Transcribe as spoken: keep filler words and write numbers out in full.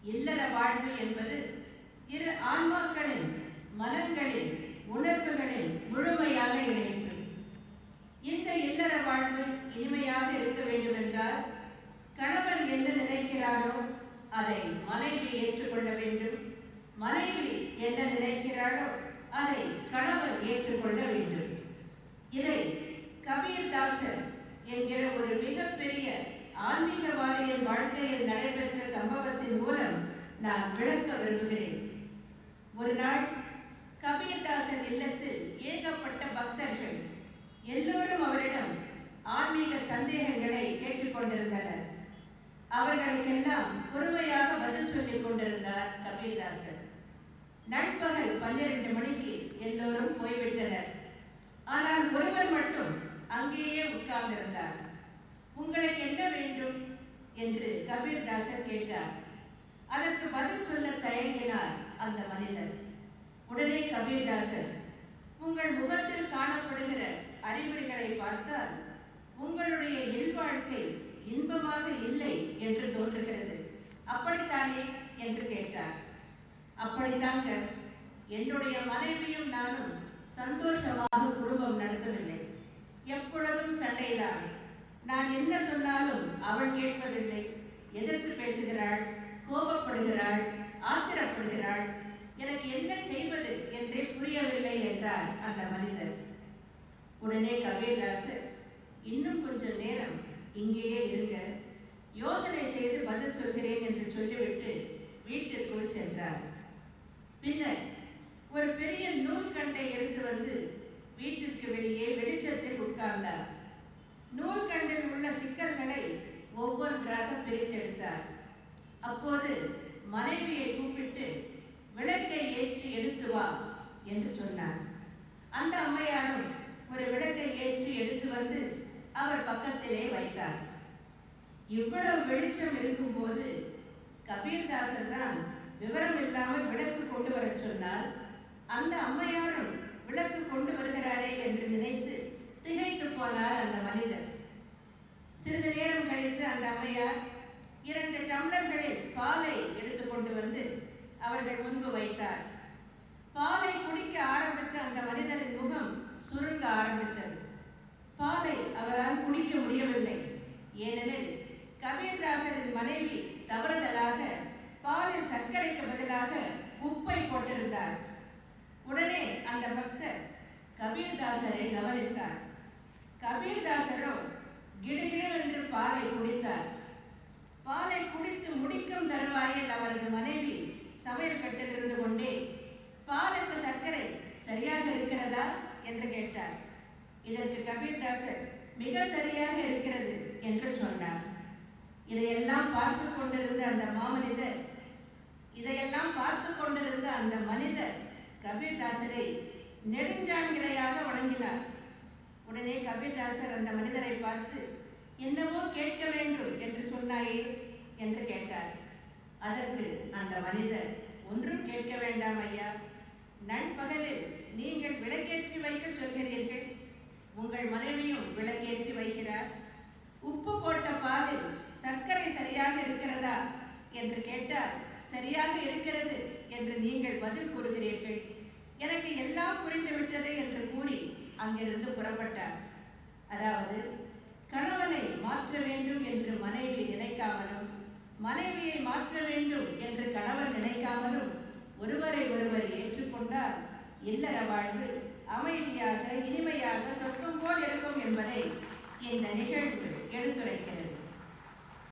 இல்லற வாழ்வு என்பது இரு ஆன்மாக்களின் மனங்களின் உணர்வுகளின் முழுமையான இணைப்பு. இந்த இல்லற வாழ்வு இனிமையாக இருக்க வேண்டும் என்றால் கணவன் என்ன நினைக்கிறாரோ அதை மனைவி ஏற்றுக்கொள்ள வேண்டும், மனைவி என்ன நினைக்கிறாளோ அதை கணவன் ஏற்றுக்கொள்ள வேண்டும். இதை கபீர்தாசர் என்கிற ஒரு மிகப்பெரிய ஆன்மீகவாதியின் வாழ்க்கையில் நடைபெற்ற சம்பவத்தின் மூலம் நான் விளக்க விரும்புகிறேன். ஒரு நாள் கபீர்தாசர் இல்லத்தில் ஏகப்பட்ட பக்தர்கள் எல்லோரும் அவரிடம் ஆன்மீக சந்தேகங்களை கேட்டுக்கொண்டிருந்தனர். அவர்களுக்கெல்லாம் பொறுமையாக பதில் சொல்லிக் கொண்டிருந்தார் கபீர்தாசர். நண்பகல் பன்னிரண்டு மணிக்கு எல்லோரும் போய்விட்டனர். ஆனால் ஒருவர் மட்டும் அங்கேயே உட்கார்ந்திருந்தார். உங்களுக்கு என்ன வேண்டும் என்று கபீர்தாசர் கேட்டார். அதற்கு பதில் சொல்ல தயங்கினார் அந்த மனிதர். உடனே கபீர்தாசர், உங்கள் முகத்தில் காணப்படுகிற அறிகுறிகளை பார்த்தால் உங்களுடைய இல்வாழ்க்கை இன்பமாக இல்லை என்று தோன்றுகிறது, அப்படித்தானே என்று கேட்டார். அப்படித்தாங்க, என்னுடைய மனைவியும் நானும் சந்தோஷமாக குடும்பம் நடத்தவில்லை. எப்பொழுதும் சண்டைதான். நான் என்ன சொன்னாலும் அவள் கேட்பதில்லை, எதிர்த்து பேசுகிறாள், கோபப்படுகிறாள், ஆத்திரப்படுகிறாள். எனக்கு என்ன செய்வது என்றே புரியவில்லை என்றார் அந்த மனிதர். உடனே கபீர்தாசர், இன்னும் கொஞ்சம் நேரம் இங்கேயே இருங்க, யோசனை செய்து பதில் சொல்கிறேன் என்று சொல்லிவிட்டு வீட்டிற்குள் சென்றார். பின்னர் ஒரு பெரிய நூல்கண்டை எடுத்து வந்து வீட்டிற்கு வெளியே வெளிச்சத்தில் உட்கார்ந்தார். நூல்கண்டில் உள்ள சிக்கல்களை ஒவ்வொன்றாக பிரித்தெடுத்தார். அப்போது மனைவியை கூப்பிட்டு விளக்கை ஏற்றி எடுத்து வா என்று சொன்னார். அந்த அம்மையாரும் ஒரு விளக்கை ஏற்றி எடுத்து வந்து அவர் பக்கத்திலே வைத்தார். இவ்வளவு வெளிச்சம் இருக்கும் போது கபீர்தாசர் தான் விவரம் இல்லாமல் விளக்கு கொண்டு வர சொன்னார். அந்த அம்மையாரும் விளக்கு கொண்டு வருகிறாரே என்று நினைத்து திகைத்து போனார் அந்த மனிதர். சிறிது நேரம் கழித்து அந்த அம்மையார் இரண்டு டம்ளர்களில் பாலை எடுத்து கொண்டு வந்து அவர்கள் முன்பு வைத்தார். பாலை குடிக்க ஆரம்பித்த அந்த மனிதரின் முகம் சுருங்க ஆரம்பித்தது. பாலை அவரால் குடிக்க முடியவில்லை. ஏனெனில் கபீர்தாசரின் மனைவி தவறுதலாக பாலில் சர்க்கரைக்கு பதிலாக உப்பை போட்டிருந்தார். உடனே அந்த பக்தர் கபீர்தாசரை கவனித்தார். கபீர்தாசரோ கிடுகிடு என்று பாலை குடித்தார். பாலை குடித்து முடிக்கும் தருவாயில் அவரது மனைவி சமையல் கட்டில் இருந்து கொண்டே பாலுக்கு சர்க்கரை சரியாக இருக்கிறதா என்று கேட்டார். இதற்கு கபீர்தாசர் மிக சரியாக இருக்கிறது என்று சொன்னார். இதையெல்லாம் பார்த்து கொண்டிருந்த அந்த மாமனிதர் இதையெல்லாம் பார்த்து கொண்டிருந்த அந்த மனிதர் கபீர்தாசரை நெடுஞ்சாண்கிடையாக வணங்கினார். உடனே கபீர்தாசர் அந்த மனிதரை பார்த்து, என்னவோ கேட்க வேண்டும் என்று சொன்னாயே என்று கேட்டார். அதற்கு அந்த மனிதர், ஒன்றும் கேட்க வேண்டாம் ஐயா, நண்பகலில் நீங்கள் விளக்கேற்றி வைக்க சொல்கிறீர்கள், உங்கள் மனைவியும் விளக்கேற்றி வைக்கிறார். உப்பு போட்ட பாலில் சர்க்கரை சரியாக இருக்கிறதா என்று கேட்டால் சரியாக இருக்கிறது என்று நீங்கள் பதில் கூறுகிறீர்கள். எனக்கு எல்லாம் புரிந்துவிட்டது என்று கூறி அங்கிருந்து புறப்பட்டார். அதாவது கணவனை மாற்ற வேண்டும் என்று மனைவி நினைக்காமலும் மனைவியை மாற்ற வேண்டும் என்று கணவன் நினைக்காமலும் ஒருவரை ஒருவர் ஏற்றுக்கொண்டால் இல்லற வாழ்வு அமைதியாக இனிமையாக சொர்க்கம் போல் இருக்கும் என்பதை இந்த நிகழ்வு எடுத்துரைக்கிறது.